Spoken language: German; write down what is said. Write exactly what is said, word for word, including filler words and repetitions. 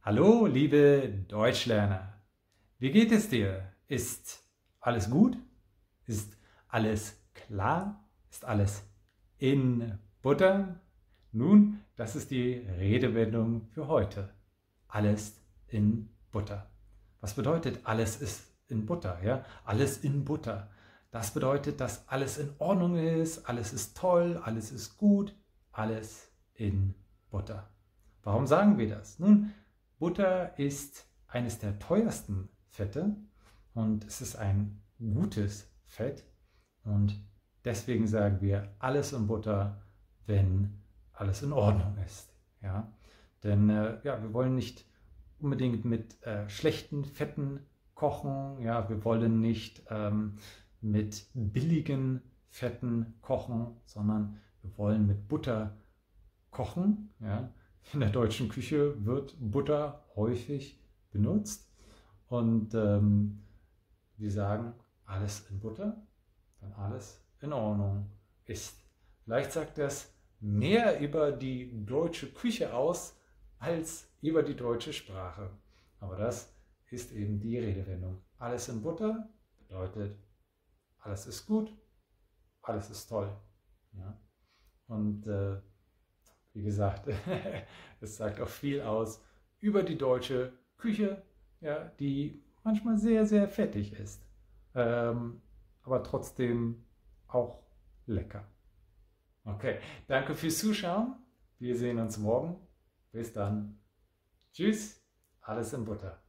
Hallo, liebe Deutschlerner. Wie geht es dir? Ist alles gut? Ist alles klar? Ist alles in Butter? Nun, das ist die Redewendung für heute. Alles in Butter. Was bedeutet alles ist in Butter? Ja? Alles in Butter. Das bedeutet, dass alles in Ordnung ist, alles ist toll, alles ist gut, alles in Butter. Warum sagen wir das? Nun, Butter ist eines der teuersten Fette und es ist ein gutes Fett und deswegen sagen wir alles in Butter, wenn alles in Ordnung ist. Ja? Denn äh, ja, wir wollen nicht unbedingt mit äh, schlechten Fetten kochen, ja? Wir wollen nicht ähm, mit billigen Fetten kochen, sondern wir wollen mit Butter kochen. Ja? In der deutschen Küche wird Butter häufig benutzt und ähm, wir sagen, alles in Butter, wenn alles in Ordnung ist. Vielleicht sagt das mehr über die deutsche Küche aus als über die deutsche Sprache. Aber das ist eben die Redewendung. Alles in Butter bedeutet, alles ist gut, alles ist toll. Ja? Und äh, wie gesagt, es sagt auch viel aus über die deutsche Küche, ja, die manchmal sehr, sehr fettig ist, ähm, aber trotzdem auch lecker. Okay, danke fürs Zuschauen. Wir sehen uns morgen. Bis dann. Tschüss, alles in Butter.